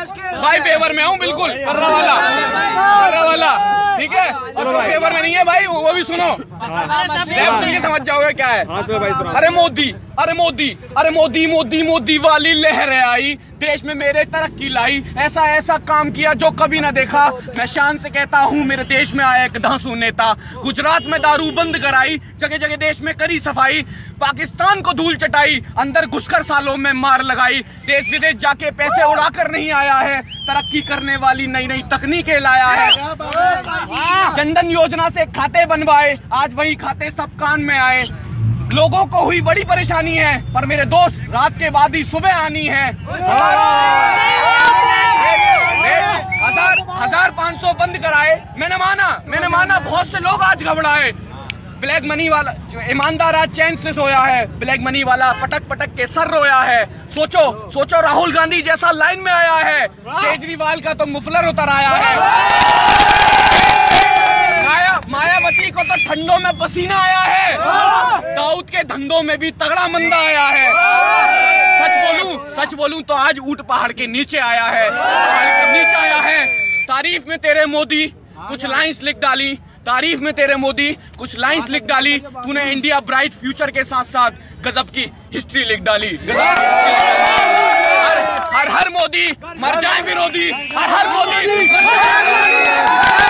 भाई फेवर में हूँ बिल्कुल, कर्रा वाला, ठीक है। और तो फेवर में नहीं है भाई, वो भी सुनो, सुन के समझ जाओगे क्या है। अरे मोदी, अरे मोदी, अरे मोदी, मोदी मोदी वाली लहरें आई, देश में मेरे तरक्की लाई, ऐसा ऐसा काम किया जो कभी ना देखा। मैं शान से कहता हूँ मेरे देश में आया एक धांसू नेता, गुजरात में दारू बंद कराई, जगह जगह देश में करी सफाई, पाकिस्तान को धूल चटाई, अंदर घुसकर सालों में मार लगाई, देश विदेश जाके पैसे उड़ाकर नहीं आया है, तरक्की करने वाली नई नई तकनीकें लाया है। जनधन योजना से खाते बनवाए, आज वही खाते सब कान में आए। लोगों को हुई बड़ी परेशानी है, पर मेरे दोस्त रात के बाद ही सुबह आनी है। 1500 बंद कराए, मैंने माना बहुत से लोग आज घबराए। ब्लैक मनी वाला ईमानदार आज चैन से सोया है, ब्लैक मनी वाला पटक पटक के सर रोया है। सोचो राहुल गांधी जैसा लाइन में आया है, केजरीवाल का तो मुफलर उतर आया है। मायावती को तो ठंडों में पसीना आया है, दाऊद के धंधों में भी तगड़ा मंदा आया है। सच बोलूं तो आज ऊंट पहाड़ के नीचे आया है, तारीफ में तेरे मोदी कुछ लाइंस लिख डाली, तारीफ में तेरे मोदी कुछ लाइंस लिख डाली। तूने इंडिया ब्राइट फ्यूचर के साथ साथ गजब की हिस्ट्री लिख डाली। हर मोदी मर जाए विरोधी, हर मोदी